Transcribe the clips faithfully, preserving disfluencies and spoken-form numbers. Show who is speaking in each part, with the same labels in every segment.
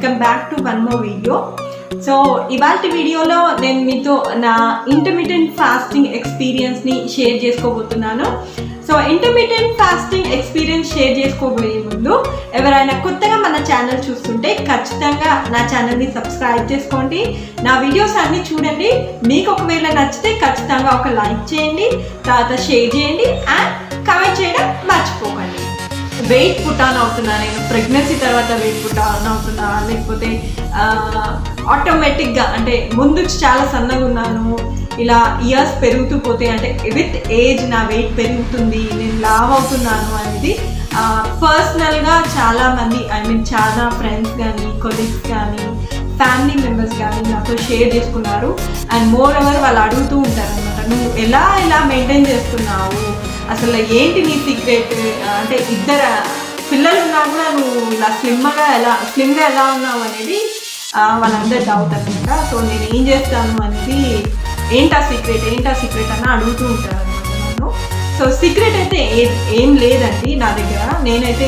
Speaker 1: Welcome back to one more video. So ఇవాల్టి వీడియోలో నేను మీతో నా ఇంటర్మిటెంట్ ఫాస్టింగ్ ఎక్స్పీరియన్స్ని షేర్ చేసుకోబోతున్నాను. So intermittent fasting experience share చేసుకోబోయే ముందు ఎవరైనా కొత్తగా మన ఛానల్ చూస్తుంటే ఖచ్చితంగా నా ఛానల్ని సబ్స్క్రైబ్ చేసుకోండి, నా వీడియోస్ అన్నీ చూడండి. మీకు ఒకవేళ నచ్చితే ఖచ్చితంగా ఒక లైక్ చేయండి, తర్వాత షేర్ చేయండి అండ్ కామెంట్ చేయడం మర్చిపోకండి. వెయిట్ పుట్ ఆన్ అవుతున్నా, నేను ప్రెగ్నెన్సీ తర్వాత వెయిట్ పుట్ ఆన్ అవుతున్నా లేకపోతే ఆటోమేటిక్గా అంటే ముందు చాలా సన్నగా ఉన్నాను, ఇలా ఇయర్స్ పెరుగుతూ పోతే అంటే విత్ ఏజ్ నా వెయిట్ పెరుగుతుంది, నేను లావ్ అవుతున్నాను అనేది పర్సనల్గా చాలామంది ఐ మీన్ చాలా ఫ్రెండ్స్ కానీ కొలీగ్స్ కానీ ఫ్యామిలీ మెంబర్స్ కానీ నాతో షేర్ చేసుకున్నారు. అండ్ మోర్ ఓవర్ వాళ్ళు అడుగుతూ ఉంటారు అనమాట, నువ్వు ఎలా ఇలా మెయింటైన్ చేస్తున్నావు, అసలు ఏంటి నీ సీక్రెట్, అంటే ఇద్దరు పిల్లలు ఉన్నా కూడా నువ్వు ఇలా స్లిమ్గా ఎలా స్లిమ్గా ఎలా ఉన్నావు అనేది వాళ్ళందరూ డౌట్ అనమాట. సో నేను ఏం చేస్తాను అనేది ఏంటా సీక్రెట్ ఏంటా సీక్రెట్ అని అడుగుతూ ఉంటారు అనమాట నన్ను. సో సీక్రెట్ అయితే ఏ ఏం లేదండి నా దగ్గర. నేనైతే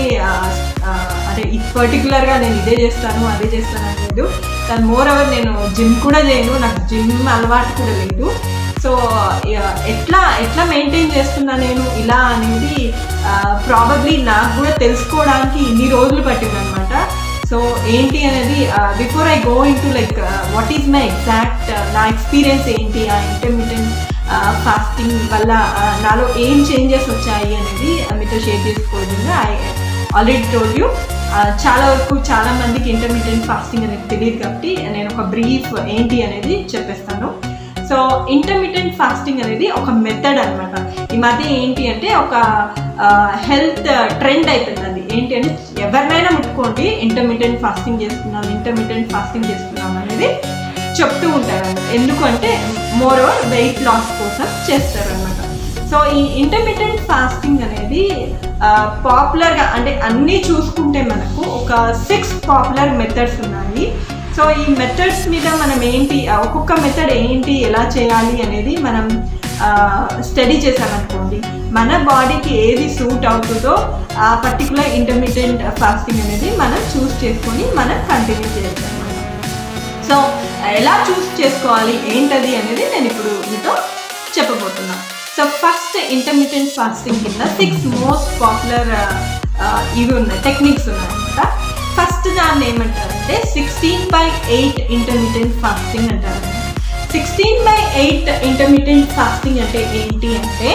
Speaker 1: అంటే పర్టికులర్గా నేను ఇదే చేస్తాను అదే చేస్తాను అని లేదు. దాని మోర్ ఓవర్ నేను జిమ్ కూడా చేయను, నాకు జిమ్ అలవాటు కూడా లేదు. సో ఎట్లా ఎట్లా మెయింటైన్ చేస్తున్నా నేను ఇలా అనేది ప్రాబబ్లీ నాకు కూడా తెలుసుకోవడానికి ఇన్ని రోజులు పట్టింది అనమాట. సో ఏంటి అనేది before I go in to like what is my exact నా ఎక్స్పీరియన్స్ ఏంటి, ఆ ఇంటర్మిటెంట్ ఫాస్టింగ్ వల్ల నాలో ఏం చేంజెస్ వచ్చాయి అనేది మీతో షేర్ చేసుకోవడం. ఐ ఆల్రెడీ టోల్డ్ యూ చాలా వరకు చాలా మందికి ఇంటర్మిటెంట్ ఫాస్టింగ్ అనేది తెలియదు కాబట్టి నేను ఒక బ్రీఫ్ ఏంటి అనేది చెప్పేస్తాను. సో ఇంటర్మిటెంట్ ఫాస్టింగ్ అనేది ఒక మెథడ్ అనమాట. ఈ మధ్య ఏంటి అంటే ఒక హెల్త్ ట్రెండ్ అయిపోయింది. ఏంటి అంటే ఎవరినైనా ముట్టుకోండి ఇంటర్మిటెంట్ ఫాస్టింగ్ చేస్తున్నాం ఇంటర్మిటెంట్ ఫాస్టింగ్ చేస్తున్నాం అనేది చెప్తూ ఉంటారు అన్నమాట. ఎందుకంటే మోర్ ఓవర్ వెయిట్ లాస్ కోసం చేస్తారు అనమాట. సో ఈ ఇంటర్మిటెంట్ ఫాస్టింగ్ అనేది పాపులర్గా అంటే అన్నీ చూసుకుంటే మనకు ఒక సిక్స్ పాపులర్ మెథడ్స్ ఉన్నాయి. సో ఈ మెథడ్స్ మీద మనం ఏంటి ఒక్కొక్క మెథడ్ ఏంటి ఎలా చేయాలి అనేది మనం స్టడీ చేసామనుకోండి, మన బాడీకి ఏది సూట్ అవుతుందో ఆ పర్టికులర్ ఇంటర్మిటెంట్ ఫాస్టింగ్ అనేది మనం చూస్ చేసుకొని మనం కంటిన్యూ చేయొచ్చు అనమాట. సో ఎలా చూస్ చేసుకోవాలి ఏంటది అనేది నేను ఇప్పుడు మీతో చెప్పబోతున్నాను. సో ఫస్ట్ ఇంటర్మిటెంట్ ఫాస్టింగ్ కింద సిక్స్ మోస్ట్ పాపులర్ ఇవి ఉన్నాయి, టెక్నిక్స్ ఉన్నాయి అనమాట. ఫస్ట్ దాన్ని ఏమంటారంటే sixteen by eight intermittent fasting అంటారు. Sixteen by eight intermittent fasting అంటే ఏంటి అంటే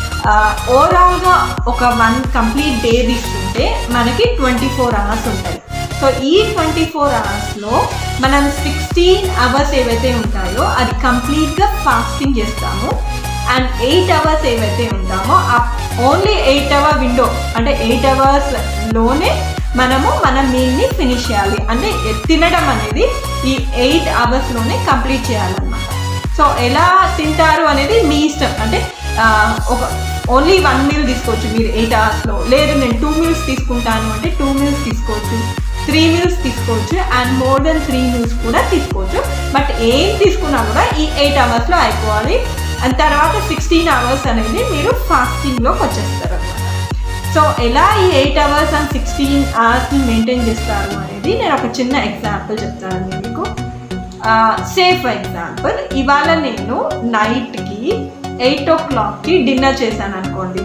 Speaker 1: ఓవరాల్గా ఒక వన్ కంప్లీట్ డే తీసుకుంటే మనకి ట్వంటీ ఫోర్ అవర్స్ ఉంటాయి. సో ఈ ట్వంటీ ఫోర్ అవర్స్లో మనం సిక్స్టీన్ అవర్స్ ఏవైతే ఉంటాయో అది కంప్లీట్గా ఫాస్టింగ్ చేస్తాము. అండ్ ఎయిట్ అవర్స్ ఏవైతే ఉంటామో ఆ ఓన్లీ ఎయిట్ అవర్ విండో అంటే ఎయిట్ అవర్స్లోనే మనము మన మీల్ని ఫినిష్ చేయాలి. అంటే తినడం అనేది ఈ ఎయిట్ అవర్స్లోనే కంప్లీట్ చేయాలన్నమాట. సో ఎలా తింటారు అనేది మీ ఇష్టం. అంటే ఒక ఓన్లీ వన్ మీల్ తీసుకోవచ్చు మీరు ఎయిట్ అవర్స్లో, లేదు నేను టూ మీల్స్ తీసుకుంటాను అంటే టూ మీల్స్ తీసుకోవచ్చు, త్రీ మీల్స్ తీసుకోవచ్చు and more than three meals కూడా తీసుకోవచ్చు. బట్ ఏం తీసుకున్నా కూడా ఈ ఎయిట్ అవర్స్లో అయిపోవాలి. అండ్ తర్వాత సిక్స్టీన్ అవర్స్ అనేది మీరు ఫాస్టింగ్లోకి వచ్చేస్తారు అన్నమాట. సో ఎలా ఈ ఎయిట్ అవర్స్ అండ్ సిక్స్టీన్ అవర్స్ని మెయింటైన్ చేస్తారు అనేది నేను ఒక చిన్న ఎగ్జాంపుల్ చెప్తానండి మీకు. సేఫ్ ఎగ్జాంపుల్, ఇవాళ నేను నైట్కి ఎయిట్ ఓ క్లాక్కి డిన్నర్ చేశాను అనుకోండి,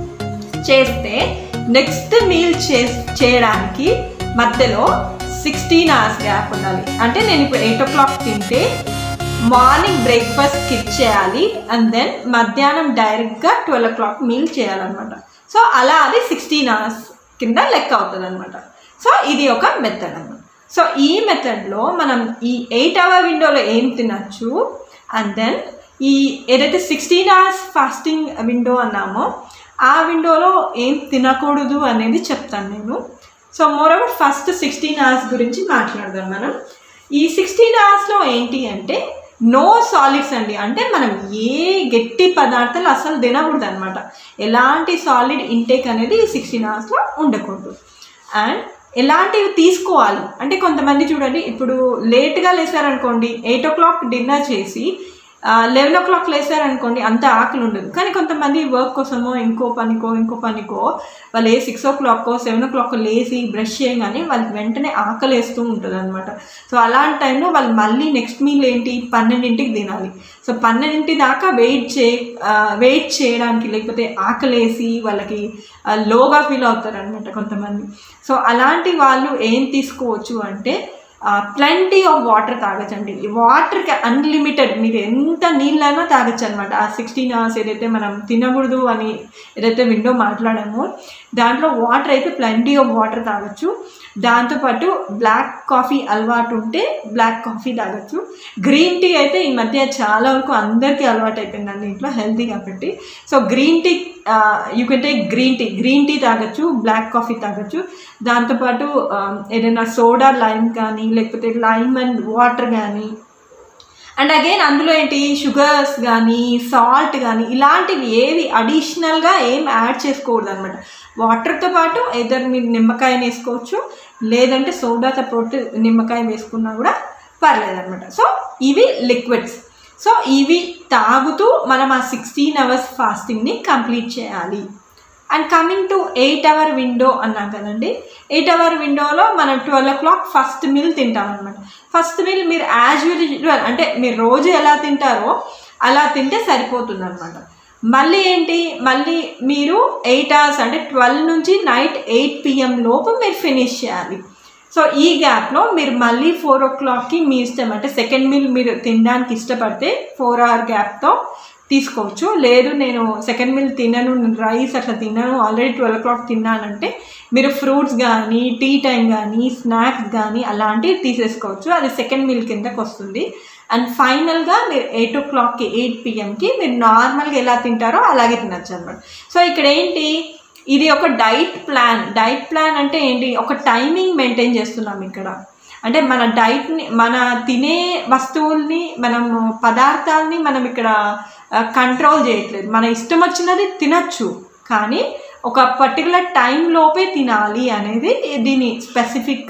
Speaker 1: చేస్తే నెక్స్ట్ మీల్ చే చేయడానికి మధ్యలో సిక్స్టీన్ అవర్స్ గ్యాప్ ఉండాలి. అంటే నేను ఇప్పుడు ఎయిట్ ఓ క్లాక్ తింటే మార్నింగ్ బ్రేక్ఫాస్ట్ స్కిప్ చేయాలి అండ్ దెన్ మధ్యాహ్నం డైరెక్ట్గా ట్వెల్వ్ ఓ క్లాక్ మీల్ చేయాలన్నమాట. సో అలా అది సిక్స్టీన్ అవర్స్ కింద లెక్క అవుతుంది అనమాట. సో ఇది ఒక మెథడ్ అన్నమాట. సో ఈ మెథడ్లో మనం ఈ ఎయిట్ అవర్ విండోలో ఏం తినచ్చు అండ్ దెన్ ఈ ఏదైతే సిక్స్టీన్ అవర్స్ ఫాస్టింగ్ విండో అన్నామో ఆ విండోలో ఏం తినకూడదు అనేది చెప్తాను నేను. So moreover first sixteen hours గురించి మాట్లాడదాం మనం. ఈ సిక్స్టీన్ అవర్స్లో ఏంటి అంటే నో సాలిడ్స్ అండి. అంటే మనం ఏ గట్టి పదార్థాలు అసలు తినకూడదు అనమాట. ఎలాంటి సాలిడ్ ఇంటేక్ అనేది ఈ సిక్స్టీన్ అవర్స్లో ఉండకూడదు. అండ్ ఎలాంటివి తీసుకోవాలి అంటే కొంతమంది చూడండి, ఇప్పుడు లేట్గా లేసారనుకోండి, ఎయిట్ ఓ క్లాక్ డిన్నర్ చేసి లెవెన్ ఓ క్లాక్ లేసారనుకోండి అంత ఆకలి ఉండదు. కానీ కొంతమంది వర్క్ కోసమో ఇంకో పనికో ఇంకో పనికో వాళ్ళు ఏ సిక్స్ ఓ క్లాక్కో సెవెన్ ఓ క్లాక్ లేసి బ్రష్ చేయగానే వాళ్ళకి వెంటనే ఆకలి వేస్తూ ఉంటుంది అనమాట. సో అలాంటి టైంలో వాళ్ళు మళ్ళీ నెక్స్ట్ మీల్ ఏంటి పన్నెండింటికి తినాలి. సో పన్నెండింటి దాకా వెయిట్ చే వెయిట్ చేయడానికి లేకపోతే ఆకలేసి వాళ్ళకి లోగా ఫీల్ అవుతారు అనమాట కొంతమంది. సో అలాంటి వాళ్ళు ఏం తీసుకోవచ్చు అంటే ప్lenty ఆఫ్ వాటర్ తాగచ్చండి. వాటర్కి అన్లిమిటెడ్ మీరు ఎంత నీళ్ళైనా తాగచ్చు అనమాట. ఆ సిక్స్టీన్ అవర్స్ ఏదైతే మనం తినకూడదు అని ఏదైతే విండో మాట్లాడామో దాంట్లో వాటర్ అయితే ప్lenty ఆఫ్ వాటర్ తాగొచ్చు. దాంతోపాటు బ్లాక్ కాఫీ అలవాటు ఉంటే బ్లాక్ కాఫీ తాగొచ్చు. గ్రీన్ టీ అయితే ఈ మధ్య చాలా వరకు అందరికీ అలవాటు అయిపోయిందండి ఇంట్లో హెల్తీ కాబట్టి. So green tea you can take green tea green tea తాగొచ్చు, బ్లాక్ కాఫీ తాగొచ్చు. దాంతోపాటు ఏదైనా సోడా లైమ్ కానీ లేకపోతే లైమ్ అండ్ వాటర్ కానీ అండ్ అగైన్ అందులో ఏంటి షుగర్స్ కానీ సాల్ట్ కానీ ఇలాంటివి ఏవి అడిషనల్గా ఏం యాడ్ చేసుకోకూడదు అనమాట. వాటర్తో పాటు ఎదర్ మీరు నిమ్మకాయని వేసుకోవచ్చు, లేదంటే సోడాతో పాటు నిమ్మకాయ వేసుకున్నా కూడా పర్లేదన్నమాట. సో ఇవి లిక్విడ్స్. సో ఇవి తాగుతూ మనం ఆ సిక్స్టీన్ అవర్స్ ఫాస్టింగ్ని కంప్లీట్ చేయాలి. And coming to eight hour window అన్నాం కదండి. ఎయిట్ అవర్ విండోలో మనం twelve o'clock first meal తింటాం అనమాట. ఫస్ట్ మీల్ మీరు యాజ్ యూజువల్ అంటే మీరు రోజు ఎలా తింటారో అలా తింటే సరిపోతుంది అనమాట. మళ్ళీ ఏంటి మళ్ళీ మీరు ఎయిట్ అవర్స్ అంటే ట్వెల్వ్ నుంచి నైట్ ఎయిట్ పిఎం లోపు మీరు ఫినిష్ చేయాలి. సో ఈ గ్యాప్లో మీరు మళ్ళీ ఫోర్ ఓ క్లాక్కి మీ ఇష్టం అంటే సెకండ్ మీల్ మీరు తినడానికి ఇష్టపడితే ఫోర్ అవర్ గ్యాప్తో తీసుకోవచ్చు. లేదు నేను సెకండ్ మీల్ తినను, రైస్ అట్లా తినను, ఆల్రెడీ ట్వెల్వ్ ఓ క్లాక్ తిన్నానంటే మీరు ఫ్రూట్స్ కానీ టీ టైం కానీ స్నాక్స్ కానీ అలాంటివి తీసేసుకోవచ్చు. అది సెకండ్ మీల్ కిందకి వస్తుంది. అండ్ ఫైనల్గా మీరు ఎయిట్ ఓ క్లాక్కి ఎయిట్ పిఎంకి మీరు నార్మల్గా ఎలా తింటారో అలాగే తినచ్చు అనమాట. సో ఇక్కడ ఏంటి ఇది ఒక డైట్ ప్లాన్. డైట్ ప్లాన్ అంటే ఏంటి ఒక టైమింగ్ మెయింటైన్ చేస్తున్నాం ఇక్కడ. అంటే మన డైట్ని మన తినే వస్తువుల్ని మనం పదార్థాలని మనం ఇక్కడ కంట్రోల్ చేయట్లేదు. మన ఇష్టం వచ్చినది తినచ్చు కానీ ఒక పర్టికులర్ టైంలోపే తినాలి అనేది దీని స్పెసిఫిక్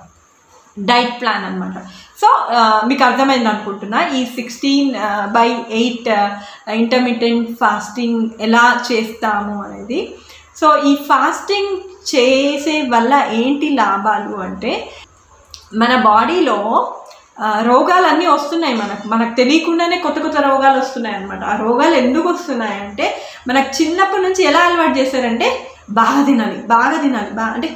Speaker 1: డైట్ ప్లాన్ అనమాట. సో మీకు అర్థమైంది అనుకుంటున్నా ఈ sixteen by eight intermittent fasting ఎలా చేస్తాము అనేది. సో ఈ ఫాస్టింగ్ చేసే వల్ల ఏంటి లాభాలు అంటే మన బాడీలో రోగాలన్నీ వస్తున్నాయి. మనకు మనకు తెలియకుండానే కొత్త కొత్త రోగాలు వస్తున్నాయి అన్నమాట. ఆ రోగాలు ఎందుకు వస్తున్నాయంటే మనకు చిన్నప్పటి నుంచి ఎలా అలవాటు చేశారంటే బాగా తినాలి బాగా తినాలి బాగా అంటే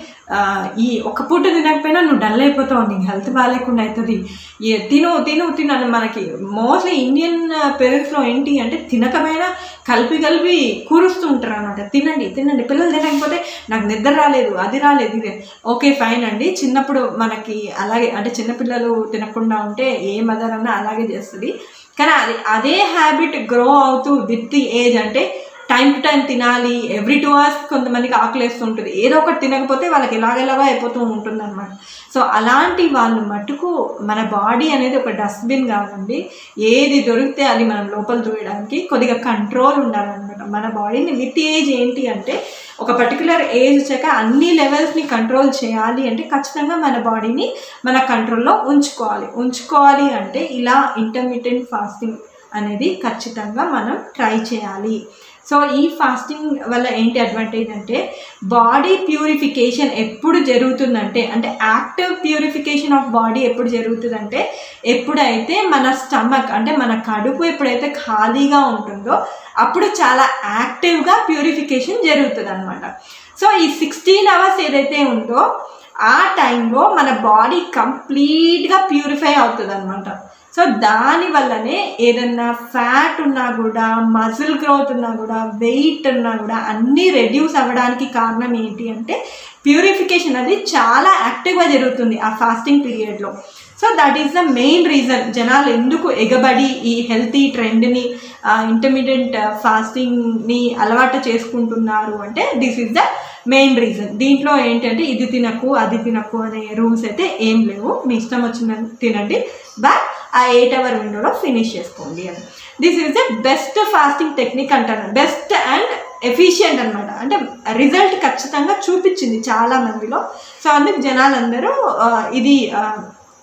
Speaker 1: ఈ ఒక పూట తినకపోయినా నువ్వు డల్ అయిపోతావు, నీకు హెల్త్ బాగాలేకుండా అవుతుంది, తిను తిను తిను అని మనకి మోస్ట్లీ ఇండియన్ పేరెంట్స్లో ఏంటి అంటే తినకపోయినా కలిపి కలిపి కూరుస్తూ ఉంటారు అనమాట. తినండి తినండి పిల్లలు తినకపోతే నాకు నిద్ర రాలేదు అది రాలేదు ఇదే ఓకే ఫైన్ అండి. చిన్నప్పుడు మనకి అలాగే అంటే చిన్నపిల్లలు తినకుండా ఉంటే ఏ మదర్ అన్నా అలాగే చేస్తుంది. కానీ అది అదే హ్యాబిట్ గ్రో అవుతూ విత్ ది ఏజ్ అంటే టైం టు టైం తినాలి. ఎవ్రీ టూ అవర్స్ కొంతమందికి ఆకలి వేస్తుంటుంది, ఏదో ఒకటి తినకపోతే వాళ్ళకి ఎలాగెలాగా అయిపోతూ ఉంటుంది అనమాట. సో అలాంటి వాళ్ళు మటుకు మన బాడీ అనేది ఒక డస్ట్బిన్ కాదండి. ఏది దొరికితే అది మనం లోపల దూయడానికి కొద్దిగా కంట్రోల్ ఉండాలన్నమాట. మన బాడీని విత్ ఏజ్ ఏంటి అంటే ఒక పర్టికులర్ ఏజ్ వచ్చాక అన్ని లెవెల్స్ని కంట్రోల్ చేయాలి అంటే ఖచ్చితంగా మన బాడీని మన కంట్రోల్లో ఉంచుకోవాలి. ఉంచుకోవాలి అంటే ఇలా ఇంటర్మిటెంట్ ఫాస్టింగ్ అనేది ఖచ్చితంగా మనం ట్రై చేయాలి. సో ఈ ఫాస్టింగ్ వల్ల ఏంటి అడ్వాంటేజ్ అంటే బాడీ ప్యూరిఫికేషన్ ఎప్పుడు జరుగుతుందంటే అంటే యాక్టివ్ ప్యూరిఫికేషన్ ఆఫ్ బాడీ ఎప్పుడు జరుగుతుందంటే ఎప్పుడైతే మన స్టమక్ అంటే మన కడుపు ఎప్పుడైతే ఖాళీగా ఉంటుందో అప్పుడు చాలా యాక్టివ్గా ప్యూరిఫికేషన్ జరుగుతుంది అనమాట. సో ఈ సిక్స్టీన్ అవర్స్ ఏదైతే ఉందో ఆ టైంలో మన బాడీ కంప్లీట్గా ప్యూరిఫై అవుతుంది అనమాట. సో దానివల్లనే ఏదన్నా ఫ్యాట్ ఉన్నా కూడా మజిల్ గ్రోత్ ఉన్నా కూడా వెయిట్ ఉన్నా కూడా అన్నీ రెడ్యూస్ అవ్వడానికి కారణం ఏంటి అంటే ప్యూరిఫికేషన్ అది చాలా యాక్టివ్గా జరుగుతుంది ఆ ఫాస్టింగ్ పీరియడ్లో. So that is the main reason జనాలు ఎందుకు ఎగబడి ఈ హెల్తీ ట్రెండ్ని ఇంటర్మీడియట్ ఫాస్టింగ్ని అలవాటు చేసుకుంటున్నారు అంటే this is the main reason. దీంట్లో ఏంటంటే ఇది తినకు అది తినకు అనే రూల్స్ అయితే ఏం లేవు, మీ ఇష్టం వచ్చిన తినండి బట్ ఆ ఎయిట్ అవర్ విండోలో ఫినిష్ చేసుకోండి అని. This is the best fasting technique అంటాను, బెస్ట్ అండ్ ఎఫిషియంట్ అనమాట. అంటే రిజల్ట్ ఖచ్చితంగా చూపించింది చాలా మందిలో. సో అందుకు జనాలందరూ ఇది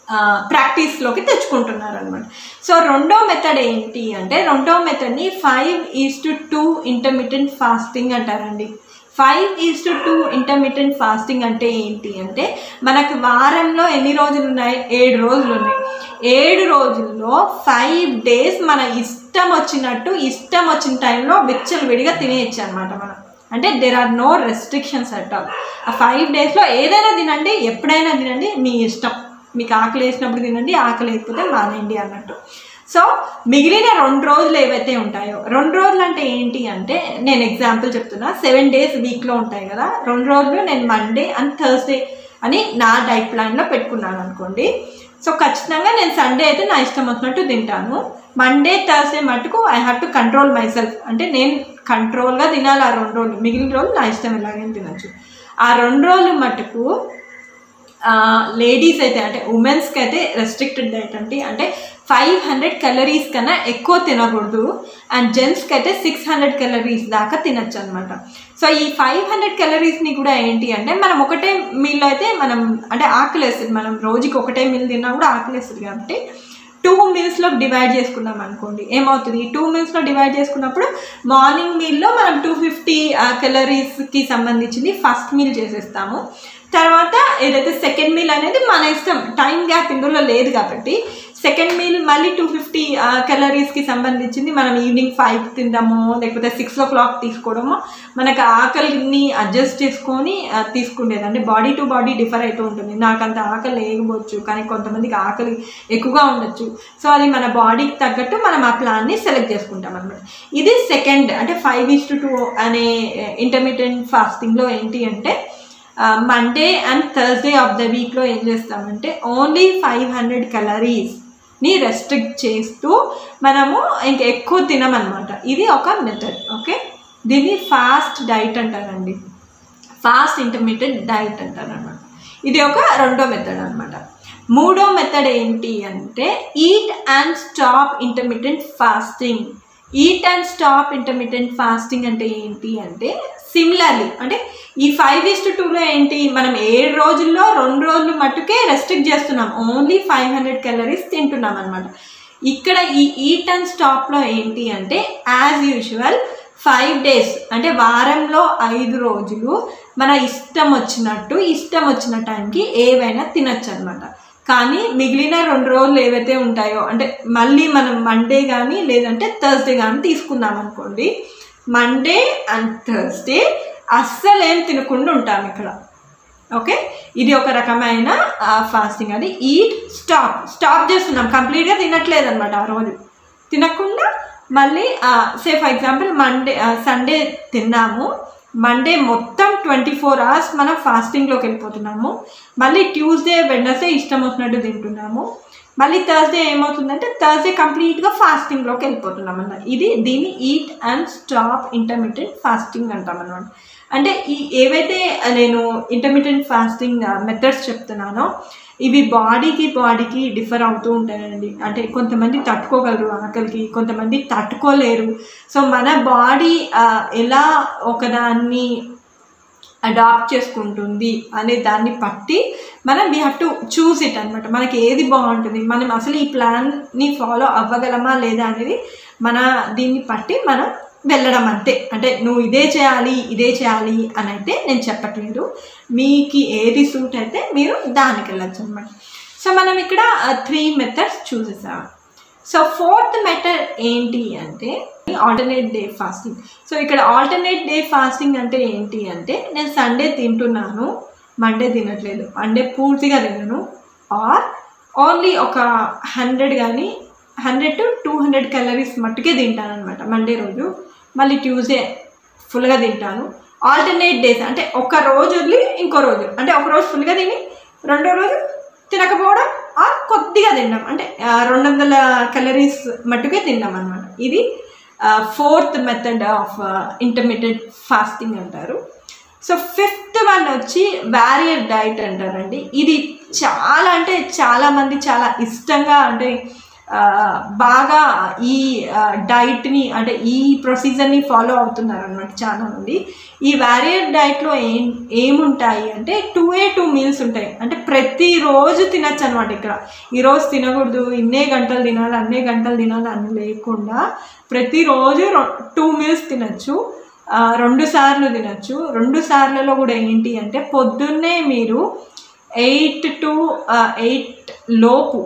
Speaker 1: ప్రాక్టీస్లోకి తెచ్చుకుంటున్నారు అనమాట. సో రెండో మెథడ్ ఏంటి అంటే రెండో మెథడ్ని five is to two intermittent fasting అంటారండి. Five is to two intermittent fasting అంటే ఏంటి అంటే మనకు వారంలో ఎన్ని రోజులు ఉన్నాయి? ఏడు రోజులు ఉన్నాయి. ఏడు రోజుల్లో ఫైవ్ డేస్ మన ఇష్టం వచ్చినట్టు ఇష్టం వచ్చిన టైంలో విచ్చలు విడిగా తినేయచ్చు అనమాట మనం. అంటే there are no restrictions at all. ఆ ఫైవ్ డేస్లో ఏదైనా తినండి, ఎప్పుడైనా తినండి, మీ ఇష్టం. మీకు ఆకలి వేసినప్పుడు తినండి, ఆకలి వేయకపోతే మానేయండి అన్నట్టు. సో మిగిలిన రెండు రోజులు ఏవైతే ఉంటాయో, రెండు రోజులు అంటే ఏంటి అంటే నేను ఎగ్జాంపుల్ చెప్తున్నా, సెవెన్ డేస్ వీక్లో ఉంటాయి కదా, రెండు రోజులు నేను మండే అండ్ థర్స్డే అని నా డైట్ ప్లాన్లో పెట్టుకున్నాను అనుకోండి. సో ఖచ్చితంగా నేను సండే అయితే నా ఇష్టం వచ్చినట్టు తింటాను. మండే థర్స్డే మటుకు I have to control myself. అంటే నేను కంట్రోల్గా తినాలి ఆ రెండు రోజులు. మిగిలిన రోజులు నా ఇష్టం ఎలాగైనా తినచ్చు. ఆ రెండు రోజులు మటుకు లేడీస్ అయితే అంటే ఉమెన్స్కి అయితే రెస్ట్రిక్టెడ్ డైట్ అంటే అంటే ఫైవ్ హండ్రెడ్ క్యాలరీస్ కన్నా ఎక్కువ తినకూడదు. అండ్ జెంట్స్కి అయితే సిక్స్ హండ్రెడ్ క్యాలరీస్ దాకా తినచ్చు అనమాట. సో ఈ ఫైవ్ హండ్రెడ్ క్యాలరీస్ని కూడా ఏంటి అంటే మనం ఒకటే మీల్ అయితే మనం అంటే ఆకలేస్తుంది, మనం రోజుకి ఒకటే మీల్ తిన్నా కూడా ఆకలేస్తుంది. కాబట్టి టూ మీల్స్లో డివైడ్ చేసుకున్నాం అనుకోండి, ఏమవుతుంది? టూ మీల్స్లో డివైడ్ చేసుకున్నప్పుడు మార్నింగ్ మీల్లో మనం టూ ఫిఫ్టీ క్యాలరీస్కి సంబంధించింది ఫస్ట్ మీల్ చేసేస్తాము. తర్వాత ఏదైతే సెకండ్ మీల్ అనేది మన ఇష్టం, టైం గ్యాప్ ఇందులో లేదు కాబట్టి సెకండ్ మీల్ మళ్ళీ టూ ఫిఫ్టీ క్యాలరీస్కి సంబంధించింది మనం ఈవినింగ్ ఫైవ్ తిందామో లేకపోతే సిక్స్ ఓ క్లాక్ తీసుకోవడమో మనకు ఆకలిని అడ్జస్ట్ చేసుకొని తీసుకునేది. అంటే బాడీ టు బాడీ డిఫర్ అవుతూ ఉంటుంది. నాకు అంత ఆకలి లేకపోవచ్చు, కానీ కొంతమందికి ఆకలి ఎక్కువగా ఉండొచ్చు. సో అది మన బాడీకి తగ్గట్టు మనం ఆ ప్లాన్ని సెలెక్ట్ చేసుకుంటాం అనమాట. ఇది సెకండ్ అంటే ఫైవ్ ఈజ్ టు టూ అనే ఇంటర్మీడియట్ ఫాస్టింగ్లో ఏంటి అంటే Monday and Thursday of the వీక్లో ఏం చేస్తామంటే ఓన్లీ ఫైవ్ హండ్రెడ్ క్యాలరీస్ని రెస్ట్రిక్ట్ చేస్తూ మనము ఇంక ఎక్కువ తినమన్నమాట. ఇది ఒక మెథడ్. ఓకే, దీన్ని ఫాస్ట్ డైట్ అంటారండి, ఫాస్ట్ ఇంటర్మీడియట్ డైట్ అంటారు అనమాట. ఇది ఒక రెండో మెథడ్ అనమాట. మూడో మెథడ్ ఏంటి అంటే eat and stop intermediate fasting. Eat and stop intermediate fasting అంటే ఏంటి అంటే సిమిలర్లీ అంటే ఈ ఫైవ్ ఈస్ టు టూలో ఏంటి, మనం ఏడు రోజుల్లో రెండు రోజులు మట్టుకే రెస్ట్రిక్ట్ చేస్తున్నాం, ఓన్లీ ఫైవ్ హండ్రెడ్ క్యాలరీస్ తింటున్నాం అనమాట. ఇక్కడ ఈ ఈట్ అండ్ స్టాప్లో ఏంటి అంటే యాజ్ యూజువల్ ఫైవ్ డేస్ అంటే వారంలో ఐదు రోజులు మన ఇష్టం వచ్చినట్టు ఇష్టం వచ్చిన టైంకి ఏవైనా తినచ్చు అనమాట. కానీ మిగిలిన రెండు రోజులు ఏవైతే ఉంటాయో అంటే మళ్ళీ మనం మండే కానీ లేదంటే థర్స్డే కానీ తీసుకుందాం అనుకోండి, మండే అండ్ థర్స్డే అస్సలు ఏం తినకుండా ఉంటాం ఇక్కడ. ఓకే, ఇది ఒక రకమైన ఫాస్టింగ్. అది ఈట్ స్టాప్ స్టాప్ చేస్తున్నాం, కంప్లీట్గా తినట్లేదు అనమాట. ఆ రోజు తినకుండా మళ్ళీ say for example Monday Sunday తిన్నాము, మండే మొత్తం ట్వంటీ ఫోర్ అవర్స్ మనం ఫాస్టింగ్లోకి వెళ్ళిపోతున్నాము. మళ్ళీ ట్యూస్డే వెడ్నెస్డే ఇష్టం వచ్చినట్టు తింటున్నాము. మళ్ళీ థర్స్డే ఏమవుతుందంటే థర్స్డే కంప్లీట్గా ఫాస్టింగ్లోకి వెళ్ళిపోతున్నాం అన్నమాట. ఇది దీన్ని eat and stop intermediate fasting అంటాం అన్నమాట. అంటే ఈ ఏవైతే నేను ఇంటర్మీడియట్ ఫాస్టింగ్ మెథడ్స్ చెప్తున్నానో ఇవి బాడీకి బాడీకి డిఫర్ అవుతూ ఉంటాయండి. అంటే కొంతమంది తట్టుకోగలరు ఆకలికి, కొంతమంది తట్టుకోలేరు. సో మన బాడీ ఎలా ఒకదాన్ని అడాప్ట్ చేసుకుంటుంది అనే దాన్ని బట్టి మనం we have to choose it అనమాట. మనకి ఏది బాగుంటుంది, మనం అసలు ఈ ప్లాన్ని ఫాలో అవ్వగలమా లేదా అనేది మన దీన్ని బట్టి మనం వెళ్ళడం అంతే. అంటే నువ్వు ఇదే చేయాలి ఇదే చేయాలి అని అయితే నేను చెప్పట్లేదు, మీకు ఏది సూట్ అయితే మీరు దానికి వెళ్ళచ్చు అనమాట. సో మనం ఇక్కడ త్రీ మెథడ్స్ చూసేసాం. సో ఫోర్త్ మెథడ్ ఏంటి అంటే ఆల్టర్నేట్ డే ఫాస్టింగ్. సో ఇక్కడ ఆల్టర్నేట్ డే ఫాస్టింగ్ అంటే ఏంటి అంటే నేను సండే తింటున్నాను, మండే తినట్లేదు, మండే పూర్తిగా తినను, ఆర్ ఓన్లీ ఒక హండ్రెడ్ కానీ hundred to two hundred calories మట్టుకే తింటాను అనమాట మండే రోజు. మళ్ళీ ట్యూస్డే ఫుల్గా తింటాను. ఆల్టర్నేట్ డేస్ అంటే ఒక రోజు వదిలి ఇంకో రోజు, అంటే ఒక రోజు ఫుల్గా తిని రెండో రోజు తినకపోవడం, ఆ కొద్దిగా తినడం, అంటే రెండు వందల క్యాలరీస్ మట్టుకే తిన్నాం అనమాట. ఇది fourth method of intermediate fasting అంటారు. సో ఫిఫ్త్ వన్ వచ్చి వారియర్ డైట్ అంటారండి. ఇది చాలా అంటే చాలామంది చాలా ఇష్టంగా అంటే బాగా ఈ డైట్ని అంటే ఈ ప్రొసీజర్ని ఫాలో అవుతున్నారు అన్నమాట చాలా మంది. ఈ వారియర్ డైట్లో ఏం ఏముంటాయి అంటే టూ ఏ టూ మీల్స్ ఉంటాయి. అంటే ప్రతిరోజు తినచ్చు అనమాట. ఇక్కడ ఈరోజు తినకూడదు, ఇన్నే గంటలు తినాలి, అన్నే గంటలు తినాలి అని లేకుండా ప్రతిరోజు టూ మీల్స్ తినచ్చు, రెండు సార్లు తినచ్చు. రెండు సార్లలో కూడా ఏంటి అంటే పొద్దున్నే మీరు ఎయిట్ టు ఎయిట్ లోపు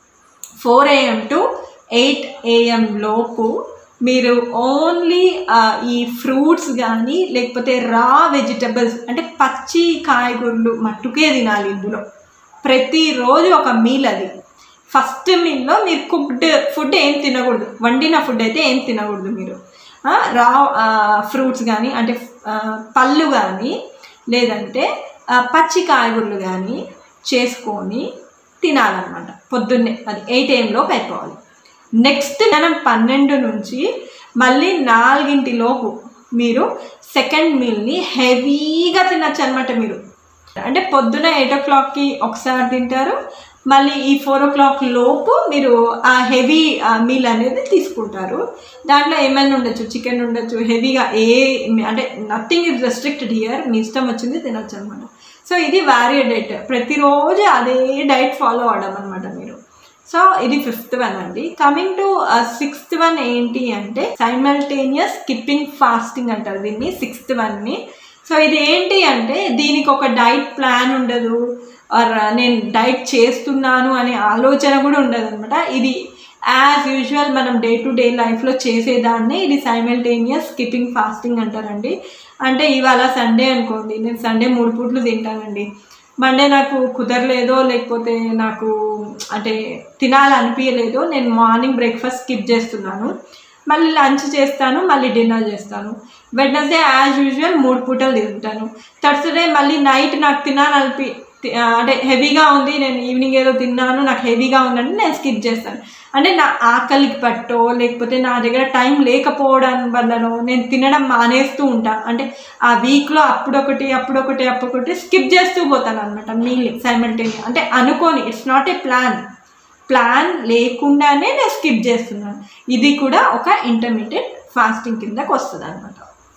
Speaker 1: four AM to eight AM లోపు మీరు ఓన్లీ ఈ ఫ్రూట్స్ కానీ లేకపోతే రా వెజిటబుల్స్ అంటే పచ్చి కాయగూరలు మట్టుకే తినాలి. ఇందులో ప్రతిరోజు ఒక మీల్. అది ఫస్ట్ మీల్లో మీరు కుక్డ్ ఫుడ్ ఏం తినకూడదు, వండిన ఫుడ్ అయితే ఏం తినకూడదు. మీరు రా ఫ్రూట్స్ కానీ అంటే పళ్ళు కానీ లేదంటే పచ్చి కాయగూరలు కానీ చేసుకొని తినాలన్నమాట పొద్దున్నే. అది ఎయిట్ ఏఎంలో పెట్టుకోవాలి. నెక్స్ట్ మనం పన్నెండు నుంచి మళ్ళీ నాలుగింటిలోపు మీరు సెకండ్ మీల్ని హెవీగా తినచ్చు అనమాట. మీరు అంటే పొద్దున ఎయిట్ ఓ క్లాక్కి ఒకసారి తింటారు, మళ్ళీ ఈ ఫోర్ ఓ క్లాక్ లోపు మీరు ఆ హెవీ మీల్ అనేది తీసుకుంటారు. దాంట్లో ఏమైనా ఉండొచ్చు, చికెన్ ఉండొచ్చు, హెవీగా ఏ అంటే నథింగ్ ఇస్ రెస్ట్రిక్టెడ్ హియర్, మీ ఇష్టం వచ్చింది తినచ్చు అనమాట. సో ఇది వారియర్ డైట్, ప్రతిరోజు అదే డైట్ ఫాలో అవడం అనమాట మీరు. సో ఇది ఫిఫ్త్ వన్ అండి. కమింగ్ టు సిక్స్త్ వన్ ఏంటి అంటే సైమల్టేనియస్ స్కిప్పింగ్ ఫాస్టింగ్ అంటారు దీన్ని, సిక్స్త్ వన్ని. సో ఇది ఏంటి అంటే దీనికి ఒక డైట్ ప్లాన్ ఉండదు, ఆర్ నేను డైట్ చేస్తున్నాను అనే ఆలోచన కూడా ఉండదు అనమాట. ఇది యాజ్ యూజువల్ మనం డే టు డే లైఫ్లో చేసేదాన్ని ఇది సైమల్టేనియస్ స్కిప్పింగ్ ఫాస్టింగ్ అంటారండి. అంటే ఇవాళ సండే అనుకోండి, నేను సండే మూడు పూట్లు తింటానండి. మండే నాకు కుదరలేదో లేకపోతే నాకు అంటే తినాలనిపించలేదో నేను మార్నింగ్ బ్రేక్ఫాస్ట్ స్కిప్ చేస్తున్నాను, మళ్ళీ లంచ్ చేస్తాను, మళ్ళీ డిన్నర్ చేస్తాను. వెడ్నెస్డే యాజ్ యూజువల్ మూడు పూటలు తింటాను. థర్స్డే మళ్ళీ నైట్ నాకు తినాలనిపి అంటే హెవీగా ఉంది, నేను ఈవినింగ్ ఏదో తిన్నాను నాకు హెవీగా ఉందంటే నేను స్కిప్ చేస్తాను. అంటే నా ఆకలికి పట్టో లేకపోతే నా దగ్గర టైం లేకపోవడం వల్లనో నేను తినడం మానేస్తూ ఉంటాను. అంటే ఆ వీక్లో అప్పుడొకటి అప్పుడొకటి అప్పుడొకటి స్కిప్ చేస్తూ పోతాను అనమాట మీల్ సైమల్టేనియస్. అంటే అనుకోని, it's not a plan, plan లేకుండానే నేను స్కిప్ చేస్తున్నాను. ఇది కూడా ఒక ఇంటర్మీడియట్ ఫాస్టింగ్ కిందకు వస్తుంది అనమాట.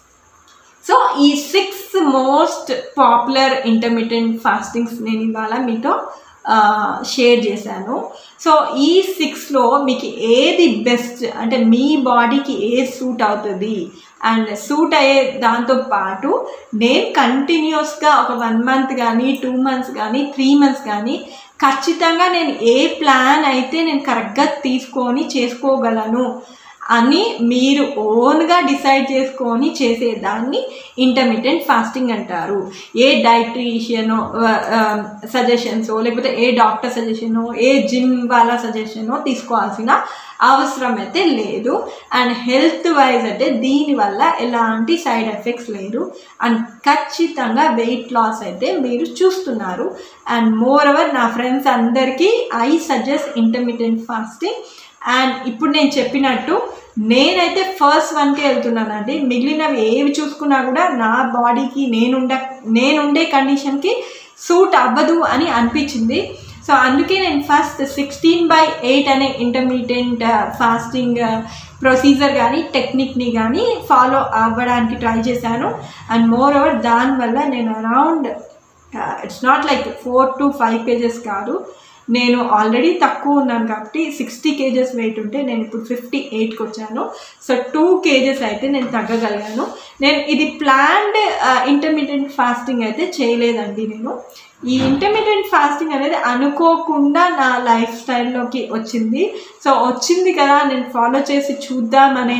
Speaker 1: సో ఈ six most popular intermediate fastings నేను ఇవాళ మీతో షేర్ చేశాను. సో ఈ సిక్స్లో మీకు ఏది బెస్ట్ అంటే మీ బాడీకి ఏది సూట్ అవుతుంది అండ్ సూట్ అయ్యే దాంతో పాటు నేను కంటిన్యూస్గా ఒక వన్ మంత్ కానీ టూ మంత్స్ కానీ త్రీ మంత్స్ కానీ ఖచ్చితంగా నేను ఏ ప్లాన్ అయితే నేను కరెక్ట్గా తీసుకొని చేసుకోగలను అని మీరు ఓన్గా డిసైడ్ చేసుకొని చేసేదాన్ని ఇంటర్మీడియట్ ఫాస్టింగ్ అంటారు. ఏ డైటీషియనో సజెషన్సో లేకపోతే ఏ డాక్టర్ సజెషనో ఏ జిమ్ వాళ్ళ సజెషనో తీసుకోవాల్సిన అవసరం అయితే లేదు. అండ్ హెల్త్ వైజ్ అంటే దీనివల్ల ఎలాంటి సైడ్ ఎఫెక్ట్స్ లేదు అండ్ ఖచ్చితంగా వెయిట్ లాస్ అయితే మీరు చూస్తున్నారు. అండ్ మోర్ ఓవర్ నా ఫ్రెండ్స్ అందరికీ I suggest intermediate fasting. And ఇప్పుడు నేను చెప్పినట్టు నేనైతే ఫస్ట్ వన్కే వెళ్తున్నానండి. మిగిలినవి ఏవి చూసుకున్నా కూడా నా బాడీకి నేనుండ నేనుండే కండిషన్కి సూట్ అవ్వదు అని అనిపించింది. సో అందుకే నేను ఫస్ట్ సిక్స్టీన్ బై ఎయిట్ అనే ఇంటర్మీడియట్ ఫాస్టింగ్ ప్రొసీజర్ కానీ టెక్నిక్ని కానీ ఫాలో అవ్వడానికి ట్రై చేశాను. అండ్ మోర్ ఓవర్ దానివల్ల నేను around it's not like four to five kgs కాదు, నేను ఆల్రెడీ తక్కువ ఉన్నాను కాబట్టి సిక్స్టీ కేజెస్ వెయిట్ ఉంటే నేను ఇప్పుడు ఫిఫ్టీ ఎయిట్కి వచ్చాను. సో టూ కేజెస్ అయితే నేను తగ్గగలిగాను. నేను ఇది ప్లాన్డ్ ఇంటర్మీడియట్ ఫాస్టింగ్ అయితే చేయలేదండి. నేను ఈ ఇంటర్మీడియట్ ఫాస్టింగ్ అనేది అనుకోకుండా నా లైఫ్ స్టైల్లోకి వచ్చింది. సో వచ్చింది కదా నేను ఫాలో చేసి చూద్దామనే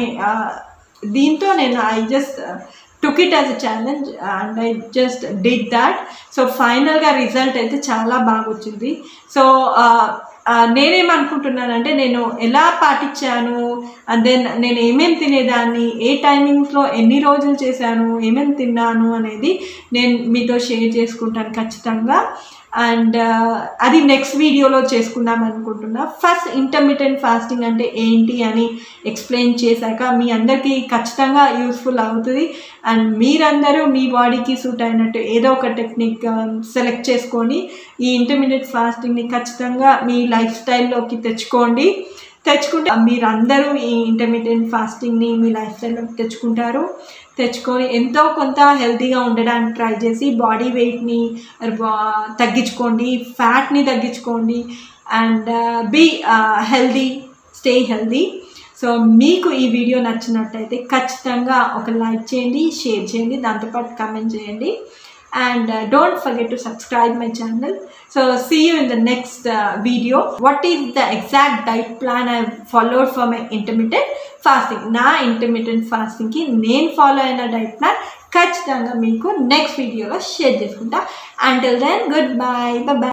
Speaker 1: దీంతో నేను I just took it as a challenge and I just did that. So final ga result aithe chaala baga ochindi. So uh, నేనేమనుకుంటున్నానంటే నేను ఎలా పాటించాను అండ్ దెన్ నేను ఏమేమి తినేదాన్ని ఏ టైమింగ్స్లో ఎన్ని రోజులు చేశాను ఏమేమి తిన్నాను అనేది నేను మీతో షేర్ చేసుకుంటాను ఖచ్చితంగా. అండ్ అది నెక్స్ట్ వీడియోలో చేసుకుందాం అనుకుంటున్నా. ఫస్ట్ ఇంటర్మీడియట్ ఫాస్టింగ్ అంటే ఏంటి అని ఎక్స్ప్లెయిన్ చేశాక మీ అందరికీ ఖచ్చితంగా యూస్ఫుల్ అవుతుంది. అండ్ మీరందరూ మీ బాడీకి సూట్ అయినట్టు ఏదో ఒక టెక్నిక్ సెలెక్ట్ చేసుకొని ఈ ఇంటర్మీడియట్ ఫాస్టింగ్ని ఖచ్చితంగా మీ లైఫ్ స్టైల్లోకి తెచ్చుకోండి. తెచ్చుకుంటే మీరందరూ ఈ ఇంటర్మీడియట్ ఫాస్టింగ్ని మీ లైఫ్ స్టైల్లో తెచ్చుకుంటారు. తెచ్చుకొని ఎంతో కొంత హెల్తీగా ఉండడానికి ట్రై చేసి బాడీ వెయిట్ని తగ్గించుకోండి, ఫ్యాట్ని తగ్గించుకోండి and be healthy, stay healthy. So మీకు ఈ వీడియో నచ్చినట్టయితే ఖచ్చితంగా ఒక లైక్ చేయండి, షేర్ చేయండి, దాంతోపాటు కామెంట్ చేయండి. And uh, don't forget to subscribe my channel. So see you in the next uh, video. What is the exact diet plan I followed for my intermittent fasting? Na intermittent fasting ki nenu follow aina diet plan ఖచ్చితంగా మీకు next వీడియోలో share చేసుకుంటా. Until then, goodbye, bye bye.